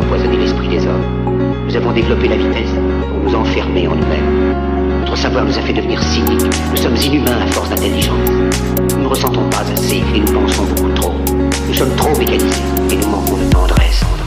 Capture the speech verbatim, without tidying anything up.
empoisonner l'esprit des hommes. Nous avons développé la vitesse pour nous enfermer en nous-mêmes. Notre savoir nous a fait devenir cyniques. Nous sommes inhumains à force d'intelligence. Nous ne ressentons pas assez et nous pensons beaucoup trop. Nous sommes trop mécanisés et nous manquons de tendresse.